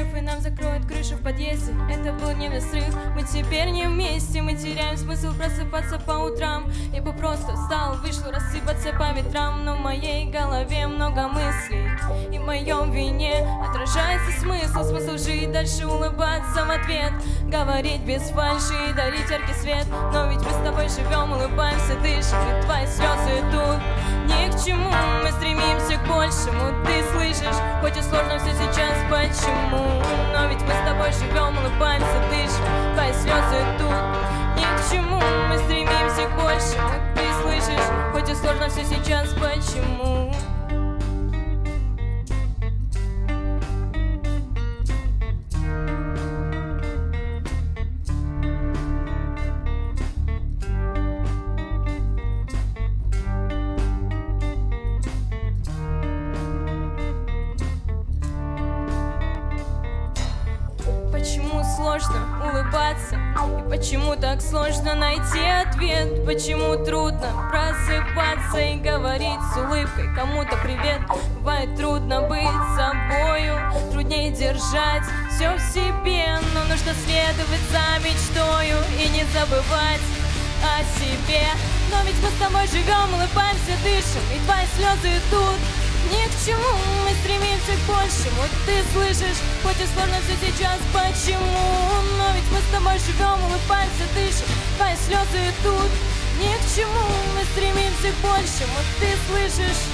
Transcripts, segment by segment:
разрыв, и нам закроют крышу в подъезде. Это был дневный срыв, мы теперь не вместе. Мы теряем смысл просыпаться по утрам. Я бы просто встал, вышел рассыпаться по ветрам. Но в моей голове много мыслей, и в моем вине отражается смысл. Смысл жить, дальше улыбаться в ответ, говорить без фальши и дарить яркий свет. Но ведь мы с тобой живем, улыбаемся, дышим, и твои слезы тут ни к чему. Мы стремимся к большему, ты слышишь, хоть и сложно все сейчас, почему? Но ведь мы с тобой живем, улыбаемся, дышим, твои слезы тут ни к чему. Мы стремимся к большему, ты слышишь, хоть и сложно все сейчас, почему? Почему сложно улыбаться? И почему так сложно найти ответ? Почему трудно просыпаться и говорить с улыбкой кому-то привет? Бывает трудно быть собою, труднее держать все в себе. Но нужно следовать за мечтою и не забывать о себе. Но ведь мы с тобой живем, улыбаемся, дышим, и твои слезы тут ни к чему. Мы стремимся к большему, ты слышишь, хоть и сложно все сейчас, почему? Но ведь мы с тобой живем, улыбаемся, дышим, твои слезы тут ни к чему. Мы стремимся к большему, ты слышишь.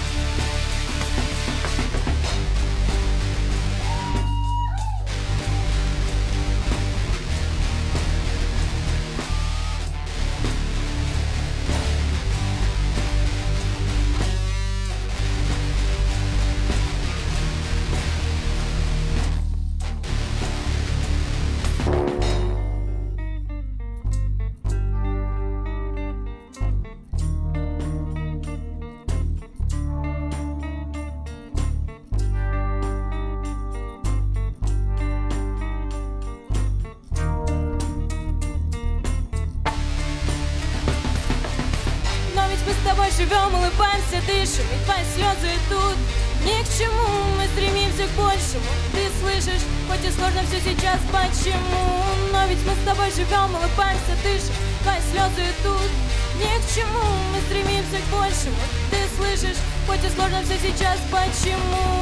Мы с тобой живем, улыбаемся, дышим, и твои слезы тут ни к чему. Мы стремимся к большему, ты слышишь, хоть и сложно все сейчас, почему? Но ведь мы с тобой живем, улыбаемся, дышим, твои слезы тут ни к чему. Мы стремимся к большему, ты слышишь, хоть и сложно все сейчас, почему?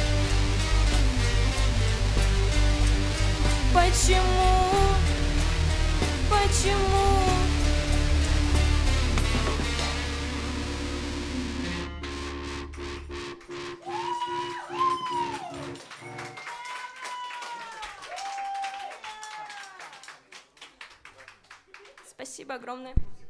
Почему? Почему? Спасибо огромное.